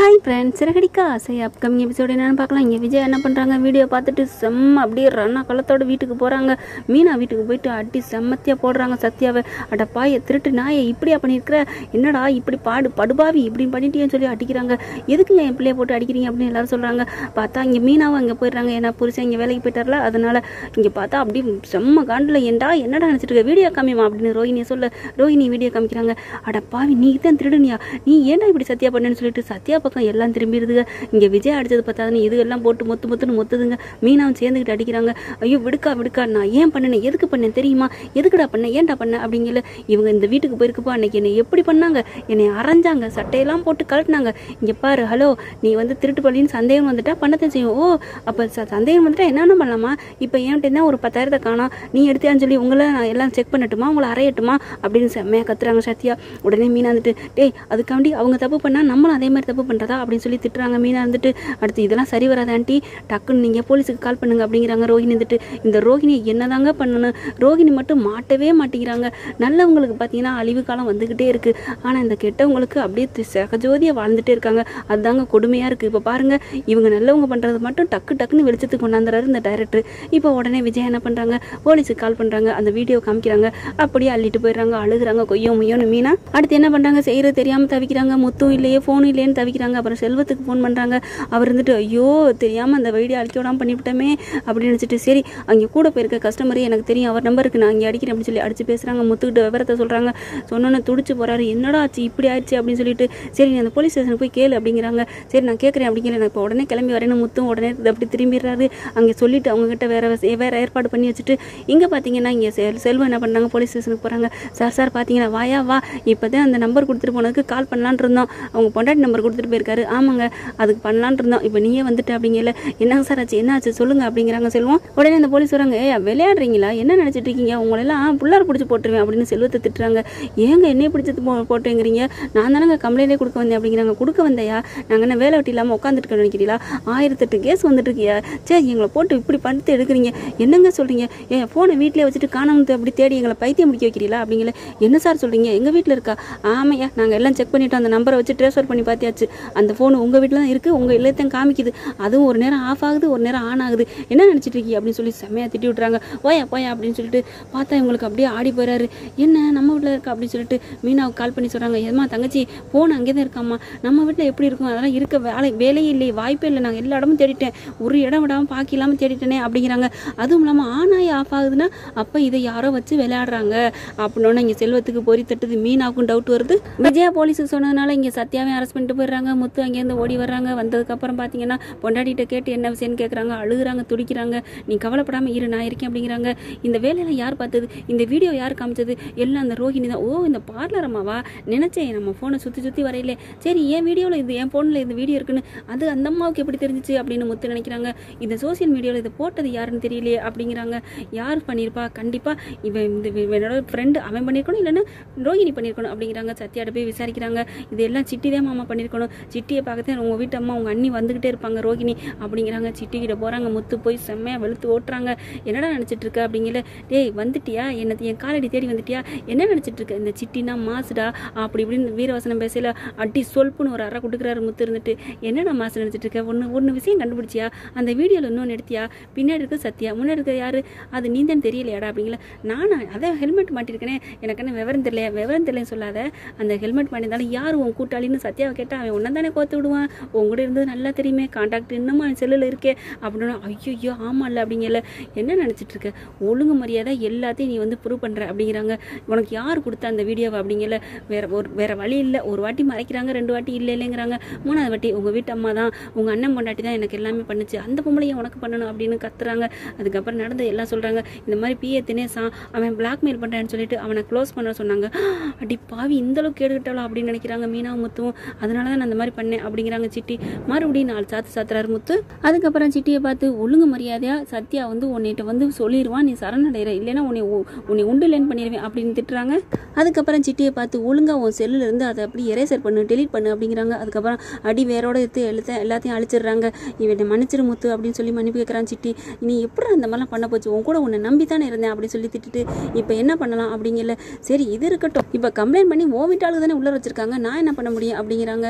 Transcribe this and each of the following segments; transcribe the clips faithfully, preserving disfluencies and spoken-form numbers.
Hi friends, சிறகடிக்கா ஆசை upcoming episode என்னென்னு பார்க்கலாம். இங்கே விஜய் என்ன பண்ணுறாங்க, வீடியோ பார்த்துட்டு செம்ம அப்படியே ரன்னா களத்தோட வீட்டுக்கு போகிறாங்க. மீனா வீட்டுக்கு போயிட்டு அடி செம்மத்தியாக போடுறாங்க சத்யாவை. அட பாய திருட்டு நாயை இப்படியா பண்ணியிருக்கிற, என்னடா இப்படி பாடு படுபாவி இப்படி பண்ணிட்டேன்னு சொல்லி அடிக்கிறாங்க. எதுக்குங்க என் பிள்ளைய போட்டு அடிக்கிறீங்க அப்படின்னு எல்லாரும் சொல்கிறாங்க. பார்த்தா இங்கே மீனாவும் அங்கே போயிடுறாங்க. ஏன்னா புருஷன் இங்கே வேலைக்கு போயிட்டார்ல, அதனால் இங்கே பார்த்தா அப்படி செம்ம காண்டில் ஏண்டா என்னடா நினச்சிட்டு இருக்க, வீடியோ காமிமா அப்படின்னு ரோஹினியை சொல்ல ரோஹினி வீடியோ காமிக்கிறாங்க. அட பாவி நீ தான் திருடுனியா, நீ ஏன்டா இப்படி சத்யா பண்ணேன்னு சொல்லிட்டு சத்யா பக்கம் எல்லாம் திரும்பிடுதுங்க. இங்கே விஜய் அடிச்சது பார்த்தாதுன்னு இதுகெல்லாம் போட்டு மொத்து மொத்துன்னு மொத்துதுங்க. மீனாவும் சேர்ந்துக்கிட்டு அடிக்கிறாங்க. ஐயோ விடுக்கா விடுக்கா, நான் ஏன் பண்ணேன், எதுக்கு பண்ணேன் தெரியுமா, எதுக்குடா பண்ணேன், ஏன்டா பண்ண அப்படிங்கல. இவங்க இந்த வீட்டுக்கு போயிருக்கப்போ அன்னைக்கு என்னை எப்படி பண்ணாங்க, என்னை அரைஞ்சாங்க, சட்டையெல்லாம் போட்டு கழட்டினாங்க. இங்கே பாரு, ஹலோ நீ வந்து திருட்டு பள்ளின்னு சந்தேகம் வந்துட்டா பண்ணத்தான் செய்யும். ஓ அப்போ சந்தேகம் வந்துட்டா என்னென்ன பண்ணலாமா, இப்போ ஏன்ட்டு தான் ஒரு பத்தாயிரத்தை காணோம், நீ எடுத்தியான்னு சொல்லி உங்களை நான் எல்லாம் செக் பண்ணட்டுமா, உங்களை அரையட்டுமா அப்படின்னு செம்மையாக கத்துறாங்க சத்யா. உடனே மீனா வந்துட்டு டேய் அதுக்காண்டி அவங்க தப்பு பண்ணால் நம்மளும் அதே மாதிரி தப்பு பண்ணுறதா அப்படின்னு சொல்லி திட்டுறாங்க. மீனா இருந்துட்டு அடுத்து இதெல்லாம் சரி வராது ஆண்டி, டக்குன்னு நீங்கள் போலீஸுக்கு கால் பண்ணுங்க அப்படிங்கிறாங்க. ரோஹினி வந்துட்டு இந்த ரோஹினியை என்னதாங்க பண்ணணும், ரோஹினி மட்டும் மாட்டவே மாட்டேங்கிறாங்க. நல்லவங்களுக்கு பார்த்தீங்கன்னா அழிவு காலம் வந்துக்கிட்டே இருக்குது, ஆனால் இந்த கெட்டவங்களுக்கு அப்படியே சகஜோதியாக வாழ்ந்துட்டே இருக்காங்க. அதுதாங்க கொடுமையாக இருக்குது. இப்போ பாருங்கள், இவங்க நல்லவங்க பண்ணுறது மட்டும் டக்கு டக்குன்னு வெளிச்சத்துக்கு கொண்டாந்துறாரு இந்த டைரக்டர். இப்போ உடனே விஜய் என்ன பண்ணுறாங்க, போலீஸுக்கு கால் பண்ணுறாங்க, அந்த வீடியோ காமிக்கிறாங்க. அப்படியே அள்ளிட்டு போயிடுறாங்க, அழுகுறாங்க கொய்யோ முய்யோன்னு. மீனா அடுத்து என்ன பண்ணுறாங்க, செய்கிறது தெரியாமல் தவிக்கிறாங்க. முத்தும் இல்லையே ஃபோன் இல்லையேன்னு தவிக்கிறாங்க. அப்புறம் செல்வத்துக்கு ஃபோன் பண்ணுறாங்க. அவர் இருந்துட்டு ஐயோ தெரியாமல் அந்த வீடியோ அழிக்க விடாமல் பண்ணிவிட்டோமே அப்படின்னு நினச்சிட்டு சரி அங்கே கூட போயிருக்க கஸ்டமரே எனக்கு தெரியும், அவர் நம்பருக்கு நான் இங்கே அடிக்கிறேன் அப்படின்னு சொல்லி அடிச்சு பேசுகிறாங்க. முத்துக்கிட்ட விவரத்தை சொல்கிறாங்க. சொன்னோன்னு துடிச்சு போகிறாரு. என்னடா ஆச்சு இப்படி ஆயிடுச்சு அப்படின்னு சொல்லிட்டு சரி நீ அந்த போலீஸ் ஸ்டேஷனுக்கு போய் கேளு அப்படிங்கிறாங்க. சரி நான் கேட்குறேன் அப்படிங்கிற, நான் இப்போ உடனே கிளம்பி வரேன்னு முத்தும் உடனே அப்படி திரும்பிடுறாரு. அங்கே சொல்லிட்டு அவங்ககிட்ட வேற வேற ஏற்பாடு பண்ணி வச்சுட்டு இங்கே பார்த்தீங்கன்னா இங்கே செல் செல்வம் என்ன பண்ணுறாங்க, போலீஸ் ஸ்டேஷனுக்கு போகிறாங்க. சார் சார் பார்த்தீங்கன்னா வாயா வா, இப்போ தான் அந்த நம்பர் கொடுத்துட்டு போனதுக்கு கால் பண்ணலான் இருந்தோம், அவங்க பொண்டாட்டி நம்பர் கொடுத்துட்டு போயிருக்காரு. ஆமாங்க அதுக்கு பண்ணலான் இருந்தோம், இப்போ நீயே வந்துட்டு அப்படிங்கல. என்னங்க சார் ஆச்சு, என்ன ஆச்சு சொல்லுங்க அப்படிங்கிறாங்க செல்வம். உடனே அந்த போலீஸ் வராங்க. ஏ விளையாடுறீங்களா, என்ன நினச்சிட்டு இருக்கீங்க, உங்களெல்லாம் புள்ளார் பிடிச்சி போட்டுருவேன் அப்படின்னு செல்வத்தை திட்டுறாங்க. ஏங்க என்னையே பிடிச்சது போ போட்டுங்கிறீங்க, நான் தானங்க கம்ப்ளைண்டே கொடுக்க வந்தேன் அப்படிங்கிறாங்க. கொடுக்க வந்தையா, நாங்கள் என்ன வேலை வெட்டி இல்லாமல் உட்காந்துட்டு நினைக்கிறீங்களா, ஆயிரத்தெட்டு கேஸ் வந்துட்டு இருக்கியா, சரி எங்களை போட்டு இப்படி பண்ணிட்டு எடுக்கிறீங்க, என்னங்க சொல்கிறீங்க, என் ஃபோனை வீட்டிலே வச்சுட்டு காணாமத்து அப்படி தேடி எங்களை பைத்தியம் முடிக்க வைக்கிறீங்களா அப்படிங்கல. என்ன சார் சொல்கிறீங்க, எங்கள் வீட்டில் இருக்கா, ஆமையா நாங்கள் எல்லாம் செக் பண்ணிவிட்டோம், அந்த நம்பரை வச்சு ட்ரான்ஸ்ஃபர் பண்ணி பார்த்தியாச்சு, அந்த ஃபோன் உங்கள் வீட்டில் தான் இருக்குது, உங்கள் இல்லத்தையும் காமிக்குது, அதுவும் ஒரு நேரம் ஆஃப் ஆகுது ஒரு நேரம் ஆன் ஆகுது, என்ன நினச்சிட்டு இருக்கீங்க அப்படின்னு சொல்லி செம்மையாக திட்டி விட்றாங்க. போயா போயா அப்படின்னு சொல்லிட்டு பார்த்தா இவங்களுக்கு அப்படியே ஆடி போயிறாரு. என்ன நம்ம வீட்டில் இருக்கா அப்படின்னு சொல்லிட்டு மீனாவுக்கு கால் பண்ணி சொல்கிறாங்க. ஏமா தங்கச்சி ஃபோன் அங்கே தான் இருக்காம்மா, நம்ம வீட்டில் எப்படி இருக்கும், அதெல்லாம் இருக்க வேலை வேலையே இல்லையே, வாய்ப்பே இல்லை, நாங்கள் எல்லா இடமும் தேடிட்டேன், ஒரு இடம் விடாமல் பாக்கி இல்லாமல் தேடிட்டேனே அப்படிங்கிறாங்க. அதுவும் இல்லாமல் ஆன் ஆகி ஆஃப் ஆகுதுன்னா அப்போ இதை யாரோ வச்சு விளையாடுறாங்க அப்படின்னா இங்கே செல்வத்துக்கு பொறி தட்டுது. மீனாவுக்கும் டவுட் வருது. விஜயா போலீஸுக்கு சொன்னதுனால இங்கே சத்யாவே அரெஸ்ட் பண்ணிட்டு போயிடுறாங்க. முத்து அங்கேருந்து ஓடி வர்றாங்க. வந்ததுக்கப்புறம் பார்த்தீங்கன்னா பொண்டாட்டிகிட்ட கேட்டு என்ன விஷயம்னு கேட்குறாங்க. அழுகுறாங்க, துடிக்கிறாங்க. நீ கவலைப்படாமல் இரு நான் இருக்கேன் அப்படிங்கிறாங்க. இந்த வேலையில் யார் பார்த்தது, இந்த வீடியோ யார் காமிச்சது, எல்லாம் அந்த ரோஹினி தான். ஓ இந்த பார்லர் அம்மாவா, நினச்சேன் நம்ம ஃபோனை சுற்றி சுற்றி வரையிலே, சரி என் வீடியோவில் இது என் ஃபோனில் இந்த வீடியோ இருக்குன்னு அது அந்த அம்மாவுக்கு எப்படி தெரிஞ்சிச்சு அப்படின்னு முத்து நினைக்கிறாங்க. இந்த சோசியல் மீடியாவில் இதை போட்டது யாருன்னு தெரியலையே அப்படிங்கிறாங்க. யார் பண்ணியிருப்பா, கண்டிப்பாக இவன் இந்த என்னோட ஃப்ரெண்டு அவன் பண்ணியிருக்கணும், இல்லைன்னா ரோஹினி பண்ணியிருக்கணும் அப்படிங்கிறாங்க. சத்யாட்ட போய் விசாரிக்கிறாங்க. இதெல்லாம் சிட்டி தான் மாமா பண்ணியிருக்கணும், சிட்டியை பார்க்கத்தான் உங்கள் வீட்டு அம்மா உங்கள் அண்ணி வந்துக்கிட்டே இருப்பாங்க ரோஹினி அப்படிங்கிறாங்க. சிட்டிக்கிட்ட போகிறாங்க. முத்து போய் செம்மையாக வெளுத்து ஓட்டுறாங்க. என்னடா நினச்சிட்டு இருக்க அப்படிங்கல. டேய் வந்துட்டியா, என்ன என் காலடி தேடி வந்துட்டியா, என்ன நினச்சிட்டு இருக்க, இந்த சிட்டினா மாசுடா அப்படி இப்படின்னு வீரவசனம் பேசல அடி சொல்ப்புன்னு ஒரு அறை கொடுக்குறாரு. முத்து இருந்துட்டு என்னடா மாசு நினச்சிட்டு இருக்க, ஒன்று ஒன்று விஷயம் கண்டுபிடிச்சியா, அந்த வீடியோவில் இன்னொன்று எடுத்தியா, பின்னாடி இருக்க சத்யா முன்னாடி இருக்க யாரு, அது நீ தான் தெரியலையாடா அப்படிங்கல. நானா அதான் ஹெல்மெட் மாட்டிருக்கேனே, எனக்கு என்ன விவரம் தெரியல, விவரம் தெரியலன்னு சொல்லாத, அந்த ஹெல்மெட் மாட்டிருந்தாலும் யார் உன் கூட்டாளின்னு சத்யாவை கேட்டால் அவன் ஒன்றை தானே கோத்து விடுவான், உங்கூட இருந்தது நல்லா தெரியுமே, கான்டாக்ட் இன்னும் அவன் செல்லில் இருக்கே அப்படின்னா ஐயோ ஆமா இல்லை அப்படிங்கல. என்ன நினச்சிட்டு இருக்க, ஒழுங்கு மரியாதை எல்லாத்தையும் நீ வந்து ப்ரூவ் பண்ணுற அப்படிங்கிறாங்க. உனக்கு யார் கொடுத்தா அந்த வீடியோவை அப்படிங்கல. வேற ஒரு வேற வழி இல்லை, ஒரு வாட்டி மறைக்கிறாங்க, ரெண்டு வாட்டி இல்லை இல்லைங்கிறாங்க, மூணாவது வாட்டி உங்கள் வீட்டு அம்மா தான் உங்கள் அண்ணன் பொண்டாட்டி தான் எனக்கு எல்லாமே பண்ணுச்சு, அந்த பொம்பளையை உனக்கு பண்ணணும் அப்படின்னு கத்துறாங்க. அதுக்கப்புறம் நடந்து எல்லாம் சொல்கிறாங்க. இந்த மாதிரி பிஏ தினேசா அவன் பிளாக்மெயில் பண்ணுறான்னு சொல்லிட்டு அவனை க்ளோஸ் பண்ண சொன்னாங்க. அடி பாவி இந்த அளவுக்கு கேட்டுக்கிட்டாலும் அப்படின்னு நினைக்கிறாங்க மீனாவும் முத்துவும். அதனால தான் நான் அந்த மாதிரி பண்ணேன் அப்படிங்கிறாங்க. சிட்டி மறுபடியும் நாலு சாத்து சாத்துறாரு முத்து. அதுக்கப்புறம் சிட்டியை பார்த்து ஒழுங்கு மரியாதையா சத்யா வந்து உன்னிட்ட வந்து சொல்லிடுவான், நீ சரணடைகிற, இல்லைன்னா உன்னை உன்னை உண்டு இல்லைன்னு பண்ணிடுவேன் அப்படின்னு திட்டுறாங்க. அதுக்கப்புறம் சிட்டியை பார்த்து ஒழுங்கா உன் செல்லுல இருந்து அதை அப்படி எரேசர் பண்ணு, டெலீட் பண்ணு அப்படிங்கிறாங்க. அதுக்கப்புறம் அடி வேரோட எடுத்து எழுத்த எல்லாத்தையும் அழிச்சிடுறாங்க. இவனை மன்னிச்சிரு முத்து அப்படின்னு சொல்லி மன்னிப்பு கேட்குறான் சிட்டி. நீ எப்படி அந்த மாதிரிலாம் பண்ண போச்சு, உன் கூட உன்னை நம்பி தானே இருந்தேன் அப்படின்னு சொல்லி திட்டுட்டு இப்போ என்ன பண்ணலாம் அப்படிங்கல. சரி இது இருக்கட்டும், இப்போ கம்ப்ளைண்ட் பண்ணி ஓ வீட்டாளுக்கு தானே உள்ள வச்சிருக்காங்க, நான் என்ன பண்ண முடியும் அப்படிங்கிறாங்க. இப்போ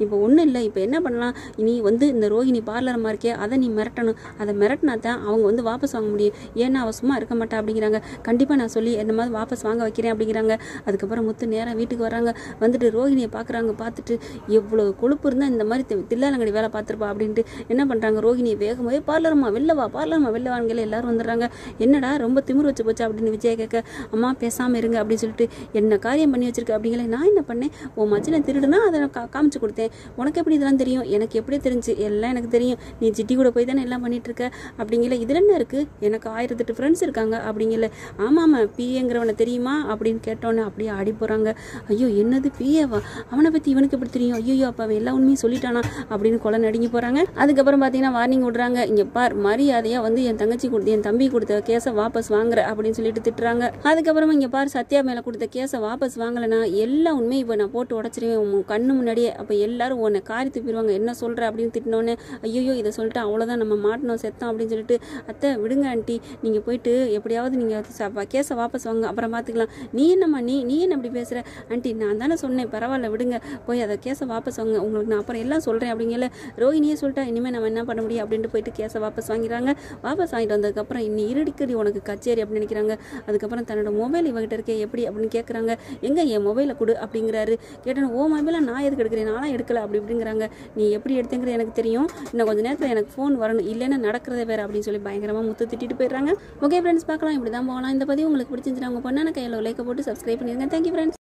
இப்போ ஒன்றும் இல்லை, இப்போ என்ன பண்ணலாம், நீ வந்து இந்த ரோஹிணி பார்லரமாக இருக்கே அதை நீ மிரட்டணும், அதை மிரட்டினா தான் அவங்க வந்து வாபஸ் வாங்க முடியும், ஏன்னா அவள் சும்மா இருக்க மாட்டா அப்படிங்கிறாங்க. கண்டிப்பாக நான் சொல்லி இந்த மாதிரி வாபஸ் வாங்க வைக்கிறேன் அப்படிங்கிறாங்க. அதுக்கப்புறம் முத்து நேராக வீட்டுக்கு வராங்க. வந்துட்டு ரோஹிணியை பார்க்குறாங்க. பார்த்துட்டு எவ்வளோ கொழுப்பு இருந்தால் இந்த மாதிரி தில்லாலங்கடி வேலை பார்த்துருப்பா அப்படின்ட்டு என்ன பண்ணுறாங்க, ரோஹிணியை வேகமாகவே பார்லரம்மா வெளிலவா பார்லரம்மா வெளிலவான்களே எல்லாரும் வந்துடுறாங்க. என்னடா ரொம்ப திமிர் வச்சு போச்சா அப்படின்னு விஜய் கேட்க, அம்மா பேசாமல் இருங்க அப்படின்னு சொல்லிட்டு என்ன காரியம் பண்ணி வச்சிருக்க அப்படிங்களே. நான் என்ன பண்ணேன், உன் மச்சினை திருடுனா அதை நான் கா காமிச்சு கொடுத்தேன், உனக்கு எப்படி இதெல்லாம் தெரியும், எனக்கு எப்படி தெரிஞ்சு, எல்லாம் எனக்கு தெரியும், நீ சிட்டி கூட போய் தானே எல்லாம் பண்ணிட்டு இருக்க அப்படிங்கல. இதில் என்ன இருக்குது, எனக்கு ஆயிரத்தெட்டு ஃப்ரெண்ட்ஸ் இருக்காங்க அப்படிங்கல. ஆமாம்மா பிஏங்கிறவனை தெரியுமா அப்படின்னு கேட்டோன்னே அப்படியே ஆடி போகிறாங்க. ஐயோ என்னது பிஏவா, அவனை பற்றி இவனுக்கு எப்படி தெரியும், ஐயோ அப்போ அவன் எல்லா உண்மையும் சொல்லிட்டானா அப்படின்னு கொலை நடுங்கி போகிறாங்க. அதுக்கப்புறம் பார்த்தீங்கன்னா வார்னிங் விடுறாங்க, இங்கே பார் மரியாதையாக வந்து என் தங்கச்சி கொடுத்து என் தம்பி கொடுத்த கேஸை வாபஸ் வாங்குற அப்படின்னு சொல்லிட்டு திட்டுறாங்க. அதுக்கப்புறமா இங்கே பார் சத்யா மேலே கொடுத்த கேஸை வாபஸ் வாங்கலைன்னா எல்லா உண்மையும் இப்போ நான் போட்டு உடச்சிருவேன் உன் கண்ணு முன்னாடியே, அப்போ எல்லாரும் உன்னை காரி துப்பிடுவாங்க, என்ன சொல்கிற அப்படின்னு திட்டினோன்னே ஐயோ இதை சொல்லிட்டு அவ்வளோதான் நம்ம மாட்டணும் செத்தோம் அப்படின்னு சொல்லிட்டு, அத்தை விடுங்க ஆண்டி, நீங்கள் போயிட்டு எப்படியாவது நீங்கள் கேஸை வாபஸ் வாங்க அப்புறம் பார்த்துக்கலாம். நீ என்னம்மா நீ நீ என்ன அப்படி பேசுகிற ஆண்டி, நான் தானே சொன்னேன் பரவாயில்ல விடுங்க, போய் அதை கேஸை வாபஸ் வாங்க, உங்களுக்கு நான் அப்புறம் எல்லாம் சொல்கிறேன் அப்படிங்கல. ரோஹிணியே சொல்லிட்டா இனிமேல் நம்ம என்ன பண்ண முடியும் அப்படின்ட்டு போயிட்டு கேஸை வாபஸ் வாங்கிறாங்க. வாபஸ் வாங்கிட்டு வந்ததுக்கப்புறம் இன்னி இருடிக்கடி உனக்கு கச்சேரி அப்படின்னு நினைக்கிறாங்க. அதுக்கப்புறம் தன்னோட மொபைல் இவகிட்ட இருக்கே எப்படி அப்படின்னு கேட்குறாங்க. எங்கே என் மொபைலை கொடு அப்படிங்கிறாரு. கேட்டேன் ஓ மொபைலை நான் எதுக்கு எடுக்கிறேன், நானும் எடுக்கல அப்படி இப்படிங்கிறாங்க. நீ எப்படி எடுத்துங்கிறது எனக்கு தெரியும், இன்னும் கொஞ்சம் நேரத்தில் எனக்கு ஃபோன் வரணும், இல்லைன்னா நடக்கிறதே வேறு அப்படின்னு சொல்லி பயங்கரமாக முத்து திட்டிட்டு போயிடுறாங்க. ஓகே ஃப்ரெண்ட்ஸ் பார்க்கலாம், இப்படி தான் போகலாம். இந்த பதிவு உங்களுக்கு பிடிச்சிருந்துச்சுன்னா உங்கள் பொண்ணான கையில் லைக்கை போட்டு சப்ஸ்கிரைப் பண்ணிடுங்க. Thank you friends.